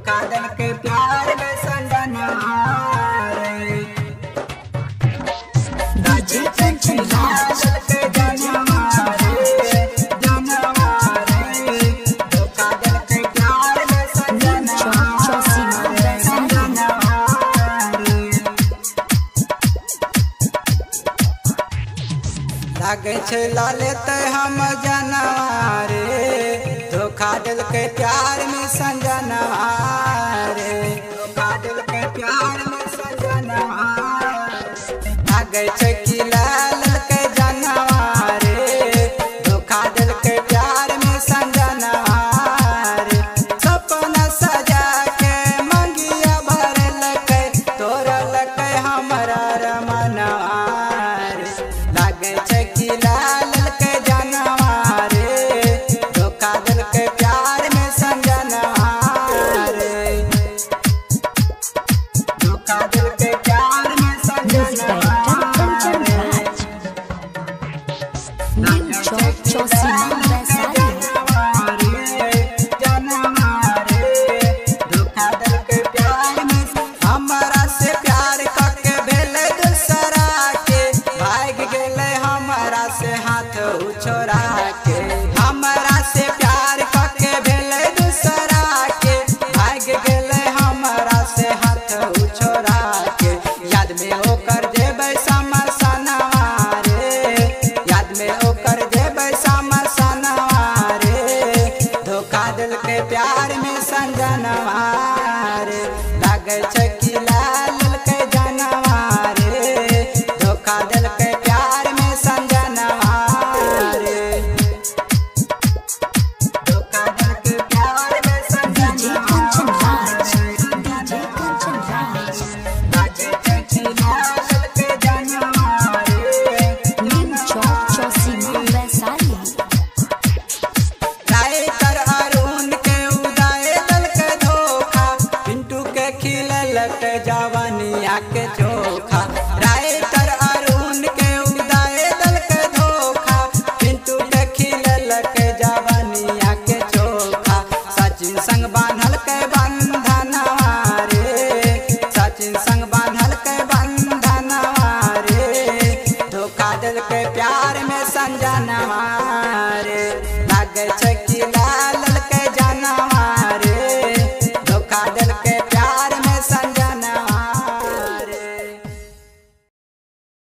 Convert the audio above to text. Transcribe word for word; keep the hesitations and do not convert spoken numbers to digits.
धोखा दिल के प्यार में संजना रे डीजे कंचन राज के जनवा रे जनवा रे धोखा दिल के प्यार में संजना रे संजना रे लागे छे लालेते हम जनवा रे धोखा दिल के प्यार में संजना रे धोखा दिल के प्यार में संजना लागे छे